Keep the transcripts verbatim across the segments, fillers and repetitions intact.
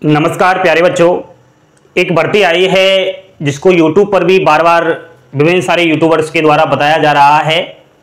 नमस्कार प्यारे बच्चों, एक भर्ती आई है जिसको यूट्यूब पर भी बार बार विभिन्न सारे यूट्यूबर्स के द्वारा बताया जा रहा है।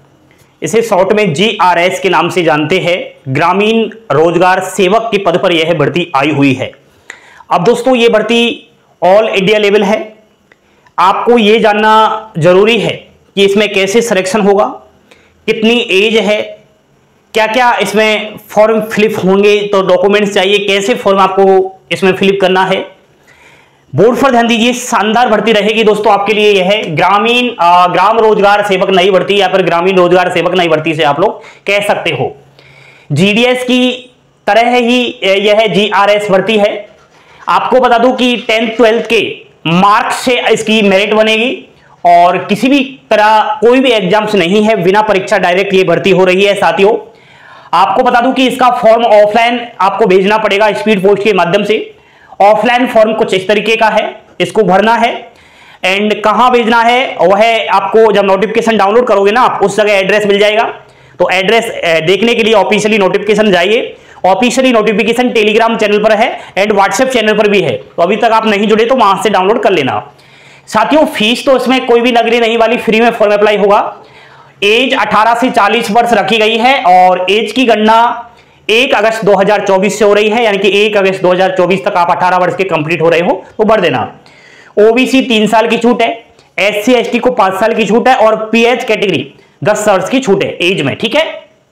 इसे शॉर्ट में जी आर एस के नाम से जानते हैं। ग्रामीण रोजगार सेवक के पद पर यह भर्ती आई हुई है। अब दोस्तों, ये भर्ती ऑल इंडिया लेवल है। आपको ये जानना जरूरी है कि इसमें कैसे सिलेक्शन होगा, कितनी एज है, क्या क्या इसमें फॉर्म फिलिप होंगे, तो डॉक्यूमेंट्स चाहिए, कैसे फॉर्म आपको इसमें फिलिप करना है। बोर्ड पर ध्यान दीजिए, शानदार भर्ती रहेगी दोस्तों आपके लिए। यह है ग्रामीण ग्राम रोजगार सेवक नई भर्ती या फिर ग्रामीण रोजगार सेवक नई भर्ती से आप लोग कह सकते हो। जीडीएस की तरह ही यह जी आर एस भर्ती है। आपको बता दूं कि टेंथ ट्वेल्थ के मार्क्स से इसकी मेरिट बनेगी और किसी भी तरह कोई भी एग्जाम्स नहीं है, बिना परीक्षा डायरेक्ट ये भर्ती हो रही है। साथियों, आपको बता दूं कि इसका फॉर्म ऑफलाइन आपको भेजना पड़ेगा स्पीड पोस्ट के माध्यम से। ऑफलाइन फॉर्म कुछ इस तरीके का है, इसको भरना है एंड कहां भेजना है वह आपको जब नोटिफिकेशन डाउनलोड करोगे ना आप, उस जगह एड्रेस मिल जाएगा। तो एड्रेस देखने के लिए ऑफिशियली नोटिफिकेशन जाइए। ऑफिशियली नोटिफिकेशन टेलीग्राम चैनल पर है एंड व्हाट्सएप चैनल पर भी है, तो अभी तक आप नहीं जुड़े तो वहां से डाउनलोड कर लेना। साथियों, फीस तो इसमें कोई भी लगनी नहीं वाली, फ्री में फॉर्म अप्लाई होगा। एज अठारह से चालीस वर्ष रखी गई है और एज की गणना एक अगस्त दो हज़ार चौबीस से हो रही है, यानी कि एक अगस्त दो हज़ार चौबीस तक आप अठारह वर्ष के कंप्लीट हो रहे हो तो भर देना। ओबीसी तीन साल की छूट है, एससी एसटी को पांच साल की छूट है और पीएच कैटेगरी दस वर्ष की छूट है एज में। ठीक है।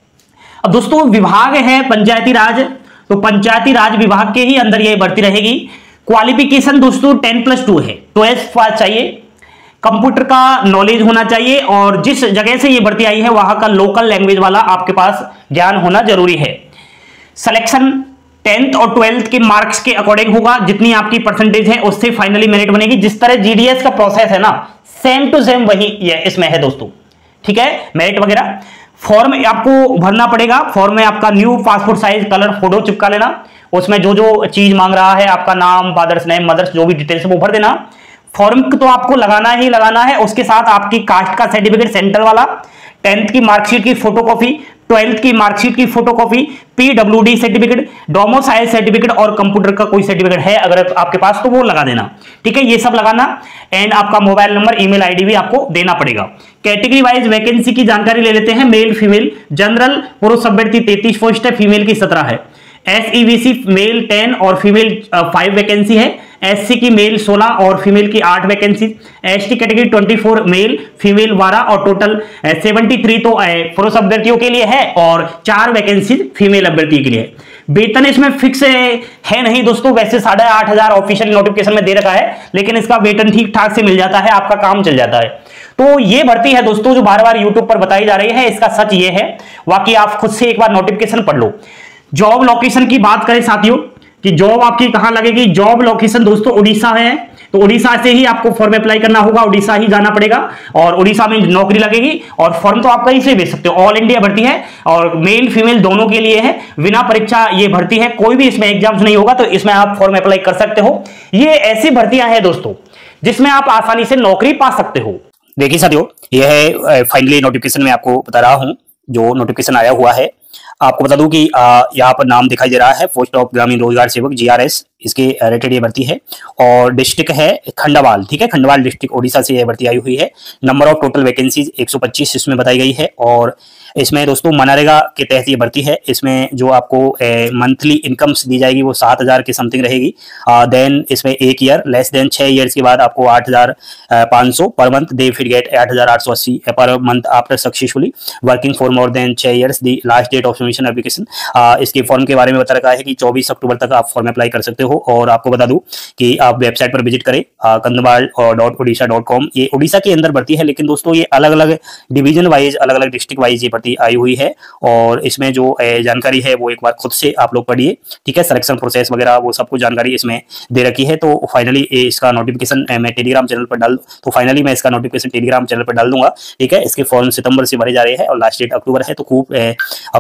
अब दोस्तों, विभाग है पंचायती राज, तो पंचायती राज विभाग के ही अंदर यह भर्ती रहेगी। क्वालिफिकेशन दोस्तों टेन प्लस टू है, ट्वेल्थ पास चाहिए, कंप्यूटर का नॉलेज होना चाहिए और जिस जगह से ये भर्ती आई है वहां का लोकल लैंग्वेज वाला आपके पास ज्ञान होना जरूरी है। सिलेक्शन टेंथ और ट्वेल्थ के मार्क्स के अकॉर्डिंग होगा, जितनी आपकी परसेंटेज है उससे फाइनली मेरिट बनेगी। जिस तरह जीडीएस का प्रोसेस है ना, सेम टू सेम वही ये इसमें है दोस्तों। ठीक है। मेरिट वगैरह फॉर्म आपको भरना पड़ेगा। फॉर्म में आपका new passport size colour photo चिपका लेना। उसमें जो जो चीज मांग रहा है, आपका नाम, फादर्स नेम, मदर्स, जो भी डिटेल्स वो भर देना। फॉर्म तो आपको लगाना ही लगाना है। उसके साथ आपकी कास्ट का सर्टिफिकेट सेंटर वाला, टेंथ की मार्कशीट की फोटोकॉपी, ट्वेल्थ की मार्कशीट की photocopy, PWD certificate, domicile certificate और कंप्यूटर का कोई सर्टिफिकेट है अगर आपके पास तो वो लगा देना। ठीक है, ये सब लगाना एंड आपका मोबाइल नंबर, ईमेल आईडी भी आपको देना पड़ेगा। कैटेगरी वाइज वैकेंसी की जानकारी ले लेते हैं। मेल फीमेल जनरल पुरुष अभ्यर्थी तैंतीस पोस्ट है, फीमेल की सत्रह है। एसईवीसी मेल टेन और फीमेल फाइव वैकेंसी है। एससी की मेल सोलह और फीमेल की आठ वैकेंसी। एसटी कैटेगरी चौबीस मेल, फीमेल बारह और टोटल तिहत्तर तो पुरुष अभ्यर्थियों के लिए है और चार वैकेंसी फीमेल अभ्यर्थी के लिए है। वेतन इसमें फिक्स है नहीं दोस्तों, वैसे साढ़े आठ हजार ऑफिशियल नोटिफिकेशन में दे रखा है, लेकिन इसका वेतन ठीक ठाक से मिल जाता है, आपका काम चल जाता है। तो ये भर्ती है दोस्तों जो बार बार यूट्यूब पर बताई जा रही है, इसका सच ये है। बाकी आप खुद से एक बार नोटिफिकेशन पढ़ लो। जॉब लोकेशन की बात करें साथियों कि जॉब आपकी कहां लगेगी, जॉब लोकेशन दोस्तों उड़ीसा है, तो उड़ीसा से ही आपको फॉर्म अप्लाई करना होगा, उड़ीसा ही जाना पड़ेगा और उड़ीसा में नौकरी लगेगी और फॉर्म तो आप कहीं से भेज सकते हो। ऑल इंडिया भर्ती है और मेल फीमेल दोनों के लिए है, बिना परीक्षा ये भर्ती है, कोई भी इसमें एग्जाम्स नहीं होगा, तो इसमें आप फॉर्म अप्लाई कर सकते हो। ये ऐसी भर्तियां हैं दोस्तों जिसमें आप आसानी से नौकरी पा सकते हो। देखिए साथियों, यह है फाइनली नोटिफिकेशन में आपको बता रहा हूं जो नोटिफिकेशन आया हुआ है। आपको बता दूं कि यहाँ पर नाम दिखाई दे रहा है पोस्ट ऑफ ग्रामीण रोजगार सेवक जी आर एस, इसके रेटेड ये भर्ती है और डिस्ट्रिक्ट है खंडवाल। ठीक है, खंडवाल डिस्ट्रिक्ट ओडिशा से यह भर्ती आई हुई है। नंबर ऑफ टोटल वैकेंसीज एक सौ पच्चीस इसमें बताई गई है और इसमें दोस्तों मनरेगा के तहत ये भर्ती है। इसमें जो आपको मंथली इनकम्स दी जाएगी वो सात हजार की समथिंग रहेगी। देन इसमें एक ईयर लेस देन छह ईयर्स के बाद आपको आठ हजार पाँच सौ पर मंथ दे फिर गेट आठ हजार आठ सौ अस्सी पर month after successfully working for more than छह years. The last date of submission application, इसके फॉर्म के बारे में बता रखा है कि चौबीस अक्टूबर तक आप फॉर्म अप्लाई कर सकते हो। और आपको बता दूं कि आप वेबसाइट पर विजिट करें Kandwal dot Odisha dot com. ये उड़ीसा के अंदर भर्ती है, लेकिन दोस्तों ये अलग अलग डिवीजन वाइज, अलग अलग डिस्ट्रिक्ट वाइज ये भर्ती आई हुई है और इसमें जो जानकारी है वो एक बार खुद से आप लोग पढ़िए। ठीक है, सिलेक्शन प्रोसेस वगैरह वो सब कुछ जानकारी इसमें दे रखी है। तो फाइनली इसका नोटिफिकेशन मैं टेलीग्राम चैनल पर डाल तो फाइनली मैं इसका नोटिफिकेशन टेलीग्राम चैनल पर डाल दूंगा। ठीक है, इसके फॉर्म सितंबर से भरे जा रहे हैं और लास्ट डेट अक्टूबर है, तो खूब अब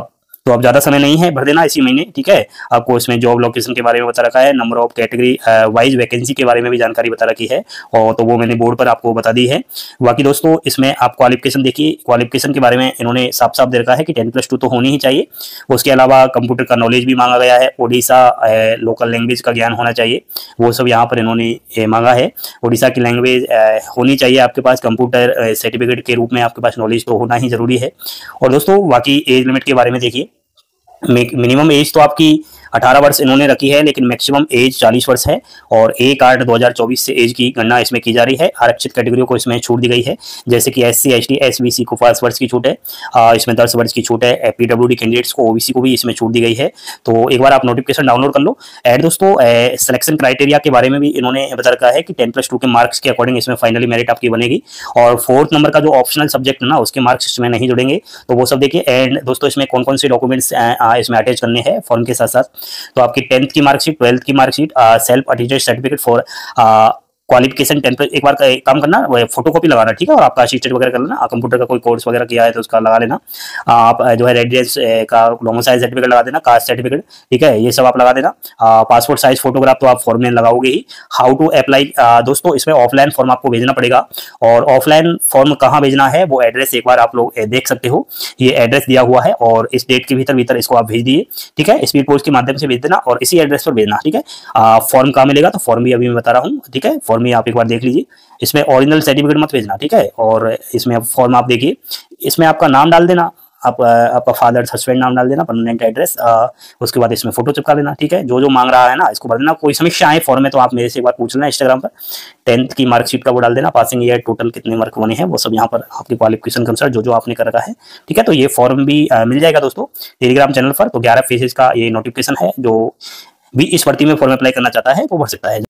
तो अब ज़्यादा समय नहीं है, भर देना इसी महीने, ठीक है। आपको इसमें जॉब लोकेशन के बारे में बता रखा है, number of category wise vacancy के बारे में भी जानकारी बता रखी है, और तो वो मैंने बोर्ड पर आपको बता दी है। बाकी दोस्तों इसमें आप क्वालिफिकेशन देखिए, क्वालिफिकेशन के बारे में इन्होंने साफ साफ दे रखा है कि टेन प्लस टू तो होनी ही चाहिए। उसके अलावा कंप्यूटर का नॉलेज भी मांगा गया है, ओडिशा लोकल लैंग्वेज का ज्ञान होना चाहिए, वो सब यहाँ पर इन्होंने मांगा है। ओडिशा की लैंग्वेज होनी चाहिए आपके पास, कंप्यूटर सर्टिफिकेट के रूप में आपके पास नॉलेज तो होना ही जरूरी है। और दोस्तों बाकी एज लिमिट के बारे में देखिए, मिनिमम एज तो आपकी अठारह वर्ष इन्होंने रखी है, लेकिन मैक्सिमम एज चालीस वर्ष है। और एक आठ दो हज़ार चौबीस से एज की गणना इसमें की जा रही है। आरक्षित कैटेगरियों को इसमें छूट दी गई है, जैसे कि S C S T S B C को पाँच वर्ष की छूट है, आ, इसमें दस वर्ष की छूट है। पी डब्ल्यू डी कैंडिडेट्स को, ओबीसी को भी इसमें छूट दी गई है। तो एक बार आप नोटिफिकेशन डाउनलोड कर लो। एंड दोस्तों सिलेक्शन क्राइटेरिया के बारे में भी इन्होंने बता रखा है कि टेन प्लस टू के मार्क्स के अकॉर्डिंग इसमें फाइनली मेरिट आपकी बनेगी। और फोर्थ नंबर का जो ऑप्शनल सब्जेक्ट है ना, उसके मार्क्स इसमें नहीं जुड़ेंगे, तो वो सब देखिए। एंड दोस्तों इसमें कौन कौन से डॉक्यूमेंट्स इसमें अटैच करने हैं फॉर्म के साथ साथ, तो आपकी टेंथ की मार्कशीट, ट्वेल्थ की marksheet, self attested certificate for qualification ten plus, एक बार का काम करना, फोटोकॉपी लगाना, ठीक है। और आपका असिस्टेंट वगैरह कर लेना, कंप्यूटर का कोई कोर्स वगैरह किया है तो उसका लगा लेना। आप जो है रेजिडेंस का डोमिसाइल सर्टिफिकेट लगा देना, कास्ट सर्टिफिकेट, ठीक है, ये सब आप लगा देना। पासपोर्ट साइज फोटोग्राफ तो आप फॉर्म में लगाओगे ही। हाउ टू अप्लाई, दोस्तों इसमें ऑफलाइन फॉर्म आपको भेजना पड़ेगा, और ऑफलाइन फॉर्म कहाँ भेजना है वो एड्रेस एक बार आप लोग देख सकते हो, ये एड्रेस दिया हुआ है, और इस डेट के भीतर भीतर इसको आप भेज दिए, ठीक है। स्पीड पोस्ट के माध्यम से भेज देना और इसी एड्रेस पर भेजना, ठीक है। फॉर्म कहाँ मिलेगा, तो फॉर्म भी अभी मैं बता रहा हूँ, ठीक है। फॉर्म भी आप एक बार देख लीजिए, इसमें ओरिजिनल सर्टिफिकेट मत भेजना, ठीक है। और इसमें फॉर्म आप देखिए, इसमें आपका नाम डाल देना, आप आपका फादर हस्बैंड नाम डाल देना, परमानेंट एड्रेस, उसके बाद इसमें फोटो चिपका देना, ठीक है। जो जो मांग रहा है ना इसको भर देना। कोई समस्या आए फॉर्म में तो आप मेरे से एक बार पूछ लेना इंस्टाग्राम पर। टेंथ की मार्कशीट का वो डाल देना, पासिंग ईयर, टोटल कितने मार्क बने हैं वो सब यहाँ पर आपके क्वालिफिकेशन के अनुसार जो जो आपने कर रखा है, ठीक है। तो ये फॉर्म भी आ, मिल जाएगा दोस्तों टेलीग्राम चैनल पर। तो ग्यारह फेजेस का ये नोटिफिकेशन है, जो भी इस भर्ती में फॉर्म अप्लाई करना चाहता है वो भर सकता है।